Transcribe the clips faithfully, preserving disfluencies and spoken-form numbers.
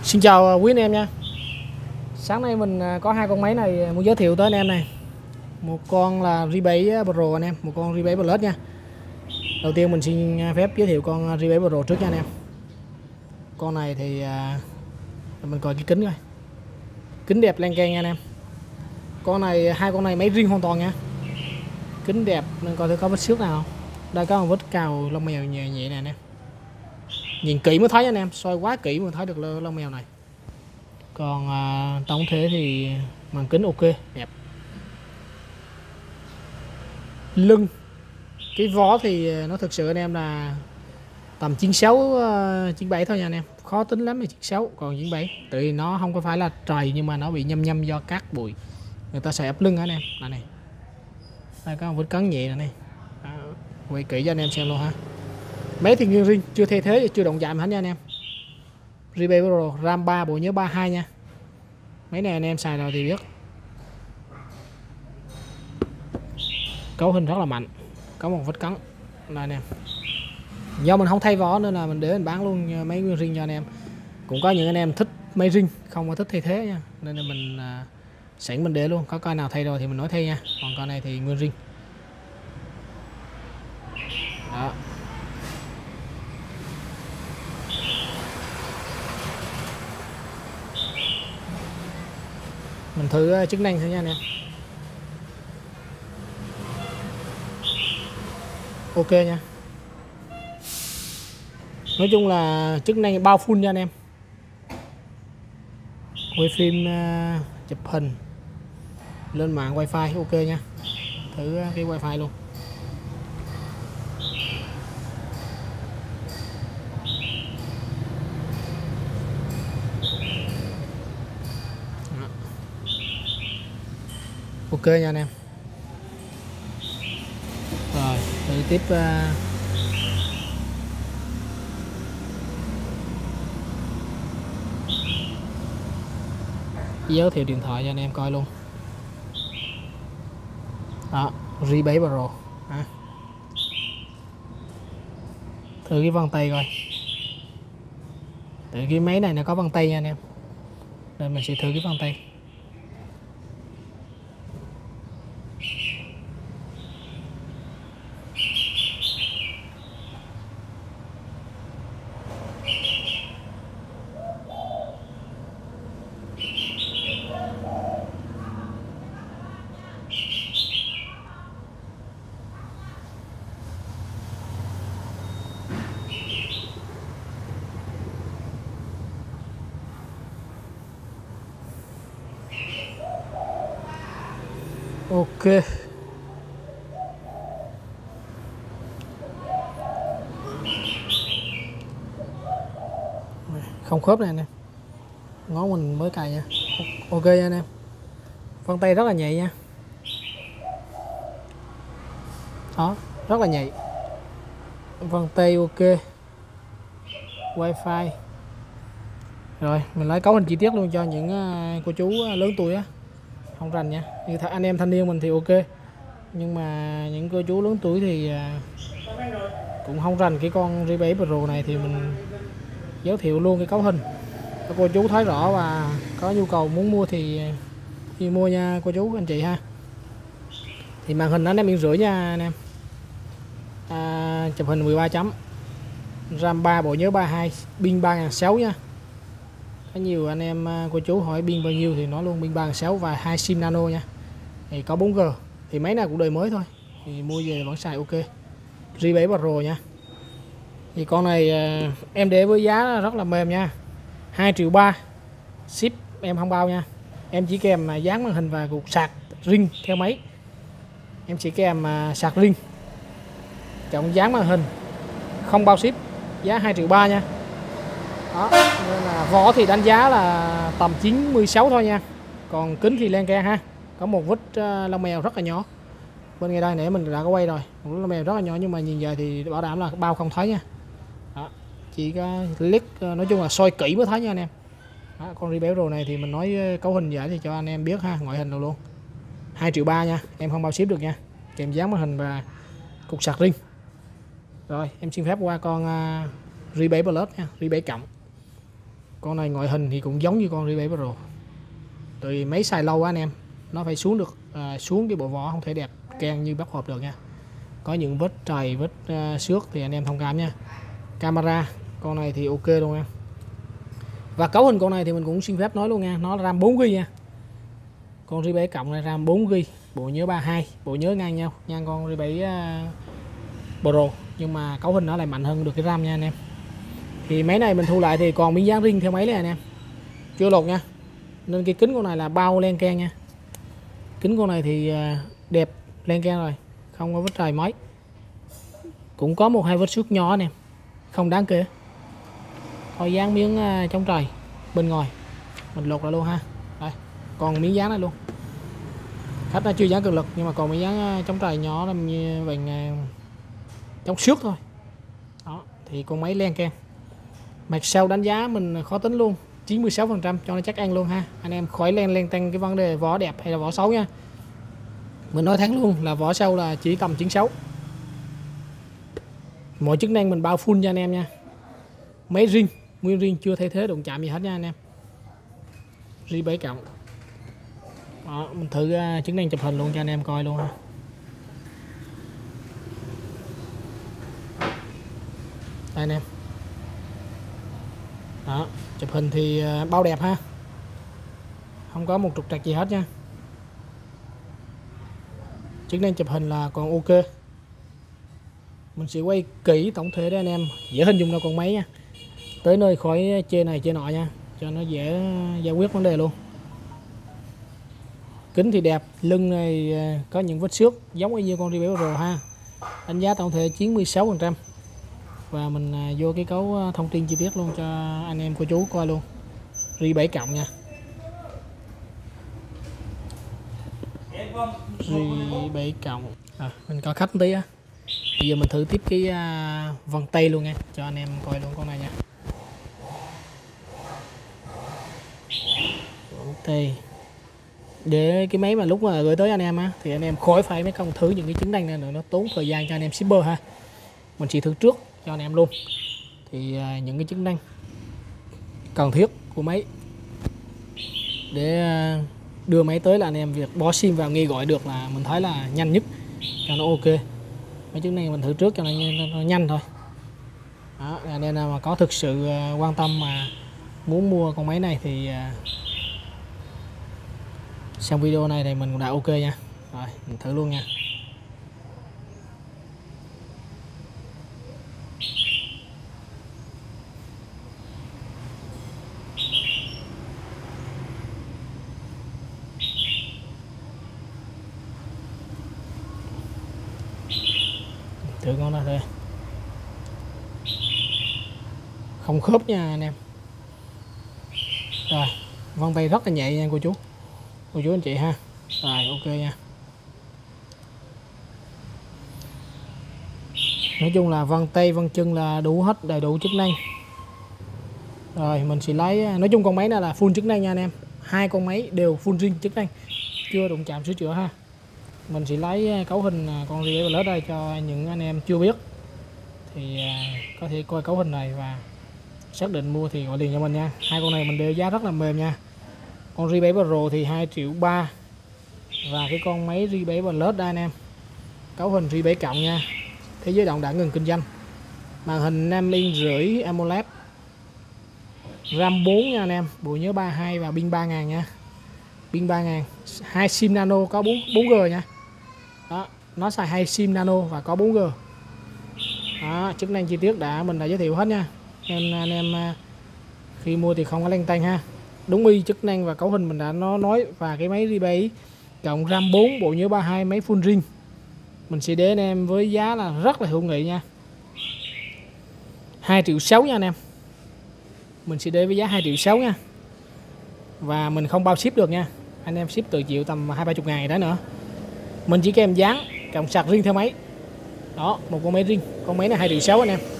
Xin chào quý anh em nha. Sáng nay mình có hai con máy này muốn giới thiệu tới anh em này. Một con là R bảy Pro anh em, một con R bảy Plus nha. Đầu tiên mình xin phép giới thiệu con R bảy Pro trước nha anh em. Con này thì mình coi cái kính coi. Kính đẹp len keng nha anh em. Con này hai con này máy riêng hoàn toàn nha. Kính đẹp nên coi thử có vết xước nào không. Đây có một vết cào lông mèo nhẹ nhẹ nè anh em. Nhìn kỹ mới thấy anh em, soi quá kỹ mới thấy được lông mèo này. Còn à, tổng thể thì màn kính ok, đẹp. Lưng cái vó thì nó thực sự anh em là tầm chín sáu chín bảy thôi nha anh em, khó tính lắm là chín sáu, còn chín bảy tự vì nó không có phải là trầy nhưng mà nó bị nhâm nhâm do cát bụi, người ta sẽ ép lưng anh em. Đây này, đây có một vết cắn nhẹ này, này. À, quay kỹ cho anh em xem luôn ha. Máy thì nguyên riêng, chưa thay thế, chưa động chạm hết nha anh em. R bảy Pro, RAM ba, bộ nhớ ba mươi hai nha. Máy này anh em xài rồi thì biết. Cấu hình rất là mạnh, có một vết cắn là anh em. Do mình không thay vỏ nên là mình để mình bán luôn máy nguyên riêng cho anh em. Cũng có những anh em thích máy riêng, không có thích thay thế nha, nên là mình à, sẵn mình để luôn. Có coi nào thay rồi thì mình nói thay nha. Còn con này thì nguyên riêng. Đó. Mình thử chức năng thôi nha anh em. Ok nha. Nói chung là chức năng bao full nha anh em. Quay phim, uh, chụp hình, lên mạng wifi ok nha. Thử cái wifi luôn. Đó. Ok nha anh em. Rồi thử tiếp uh, giới thiệu điện thoại cho anh em coi luôn. Đó, R bảy Pro. À. Thử cái vân tay coi. Từ cái máy này nó có vân tay nha anh em, nên mình sẽ thử cái vân tay. Ok. Không khớp này nè. Ngón mình mới cài nha. Ok nha anh em. Vân tay rất là nhạy nha. Đó, rất là nhạy. Vân tay ok. Wifi. Rồi, mình lấy cấu hình chi tiết luôn cho những cô chú lớn tuổi á, không rành nha. Như anh em thanh niên mình thì ok, nhưng mà những cô chú lớn tuổi thì cũng không rành cái con R bảy Pro này thì mình giới thiệu luôn cái cấu hình. Các cô chú thấy rõ và có nhu cầu muốn mua thì đi mua nha cô chú anh chị ha. Thì màn hình nó em yên rưỡi nha anh em. À, chụp hình mười ba chấm, RAM ba, bộ nhớ ba mươi hai, pin ba nghìn sáu trăm nha. Có nhiều anh em cô chú hỏi pin bao nhiêu thì nói luôn pin ba nghìn sáu trăm và hai sim nano nha. Thì có bốn G, thì máy nào cũng đời mới thôi, thì mua về vẫn xài ok. R bảy Pro nha. Thì con này em để với giá rất là mềm nha, hai triệu ba, ship em không bao nha. Em chỉ kèm dán màn hình và cục sạc riêng theo máy. Em chỉ kèm sạc riêng, chọn dán màn hình, không bao ship, giá hai triệu ba nha. Đó, nên là vỏ thì đánh giá là tầm chín mươi sáu thôi nha. Còn kính thì len keng ha. Có một vết uh, lông mèo rất là nhỏ. Bên ngay đây nãy mình đã có quay rồi, một lông mèo rất là nhỏ nhưng mà nhìn giờ thì bảo đảm là bao không thấy nha. Đó, chỉ có click, uh, nói chung là soi kỹ mới thấy nha anh em. Đó, con R bảy Pro này thì mình nói cấu hình giải thì cho anh em biết ha, ngoại hình đâu luôn. hai triệu ba nha, em không bao ship được nha. Kèm dán màn hình và cục sạc riêng. Rồi em xin phép qua con uh, R bảy Plus nha, R bảy cộng. Con này ngoại hình thì cũng giống như con rờ bảy Pro, tại vì máy xài lâu quá anh em, nó phải xuống được à, xuống cái bộ vỏ không thể đẹp keng như bắp hộp được nha. Có những vết trầy, vết uh, xước thì anh em thông cảm nha. Camera con này thì ok luôn nha. Và cấu hình con này thì mình cũng xin phép nói luôn nha, nó là RAM bốn gi bi nha. Con rờ bảy cộng này RAM bốn gi bi, bộ nhớ ba mươi hai, bộ nhớ ngang nhau nha con rờ bảy uh, Pro, nhưng mà cấu hình nó lại mạnh hơn được cái RAM nha anh em. Thì máy này mình thu lại thì còn miếng dán riêng theo máy này anh em, chưa lột nha. Nên cái kính con này là bao len keng nha. Kính con này thì đẹp len keng rồi, không có vết trầy mấy. Cũng có một hai vết xước nhỏ anh em, không đáng kể. Thôi dán miếng chống trời bên ngoài mình lột lại luôn ha. Đây, còn miếng dán này luôn. Khách nó chưa dán cực lực nhưng mà còn miếng dán chống trời nhỏ làm như vậy, chống xước thôi. Đó, thì con máy len keng. Mặt sau đánh giá mình khó tính luôn, chín mươi sáu phần trăm cho nó chắc ăn luôn ha. Anh em khỏi len len tăng cái vấn đề vỏ đẹp hay là vỏ xấu nha. Mình nói thẳng luôn là vỏ sau là chỉ tầm chín mươi sáu. Mọi chức năng mình bao full cho anh em nha. Máy riêng, nguyên riêng chưa thay thế đụng chạm gì hết nha anh em. rờ bảy cộng. Đó, mình thử uh, chức năng chụp hình luôn cho anh em coi luôn ha. Đây anh em. Đó, chụp hình thì uh, bao đẹp ha. Không có một trục trặc gì hết nha. Chức năng chụp hình là còn ok. Mình sẽ quay kỹ tổng thể để anh em dễ hình dung ra con máy nha. Tới nơi khỏi chê này chê nọ nha, cho nó dễ giải quyết vấn đề luôn. Kính thì đẹp, lưng này có những vết xước giống như con rờ bảy Pro ha. Đánh giá tổng thể chín mươi sáu phần trăm. Và mình vô cái cấu thông tin chi tiết luôn cho anh em cô chú coi luôn. rờ bảy cộng nha. rờ bảy cộng. À, mình coi khách một tí á. Bây giờ mình thử tiếp cái uh, vân tay luôn nha, cho anh em coi luôn con này nha. Vân tay. Để cái máy mà lúc mà gửi tới anh em á thì anh em khỏi phải mấy công thử những cái chức năng này nữa, nó tốn thời gian cho anh em shipper ha. Mình chỉ thử trước cho anh em luôn. Thì uh, những cái chức năng cần thiết của máy để uh, đưa máy tới là anh em việc bó sim vào nghe gọi được là mình thấy là nhanh nhất, cho nó ok. Mấy chức năng mình thử trước cho nó, nó nhanh thôi. Đó, nên là mà có thực sự uh, quan tâm mà muốn mua con máy này thì uh, xem video này thì mình cũng đã ok nha. Rồi mình thử luôn nha. Thử con đó thôi, không khớp nha anh em. Rồi vân tay rất là nhẹ nha cô chú cô chú anh chị ha. Rồi ok nha. Nói chung là vân tay vân chân là đủ hết, đầy đủ chức năng. Rồi mình sẽ lấy, nói chung con máy này là full chức năng nha anh em, hai con máy đều full riêng chức năng, chưa đụng chạm sửa chữa ha. Mình sẽ lấy cấu hình con rờ bảy Plus đây cho những anh em chưa biết thì có thể coi cấu hình này và xác định mua thì gọi liền cho mình nha. Hai con này mình đều giá rất là mềm nha. Con rờ bảy Pro thì hai triệu ba, và cái con máy rờ bảy Plus đây anh em, cấu hình rờ bảy cộng nha. Thế giới động đã ngừng kinh doanh. Màn hình năm inch rưỡi AMOLED, RAM bốn nha anh em, bộ nhớ ba mươi hai và pin ba nghìn nha. Pin ba nghìn, hai sim nano có bốn G nha. Đó, nó xài hai sim nano và có bốn G. Đó, chức năng chi tiết đã mình đã giới thiệu hết nha. Nên anh em khi mua thì không có lăn tăn ha. Đúng y chức năng và cấu hình mình đã nó nói. Và cái máy rờ bảy cộng RAM bốn, bộ nhớ ba mươi hai, máy full ring mình sẽ để anh em với giá là rất là hữu nghị nha, hai triệu sáu nha anh em. Mình sẽ để với giá hai triệu sáu nha. Và mình không bao ship được nha, anh em ship từ triệu tầm hai ba chục ngàn đó nữa. Mình chỉ kèm dán cộng sạc riêng theo máy. Đó, một con máy riêng. Con máy này hai triệu sáu anh em.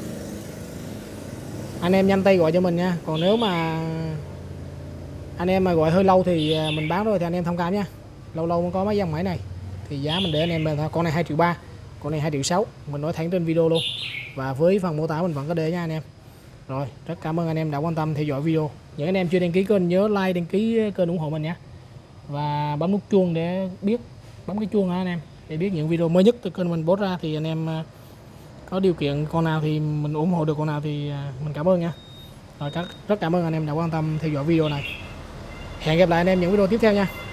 Anh em nhanh tay gọi cho mình nha. Còn nếu mà anh em mà gọi hơi lâu thì mình bán rồi thì anh em thông cảm nha. Lâu lâu mới có mấy dòng máy này thì giá mình để anh em là con này hai triệu ba, con này hai triệu sáu. Mình nói thẳng trên video luôn. Và với phần mô tả mình vẫn có để nha anh em. Rồi, rất cảm ơn anh em đã quan tâm theo dõi video. Những anh em chưa đăng ký kênh nhớ like, đăng ký kênh ủng hộ mình nhé. Và bấm nút chuông để biết, bấm cái chuông hả anh em, để biết những video mới nhất từ kênh mình post ra, thì anh em có điều kiện con nào thì mình ủng hộ được con nào thì mình cảm ơn nha. Rồi, rất cảm ơn anh em đã quan tâm theo dõi video này. Hẹn gặp lại anh em những video tiếp theo nha.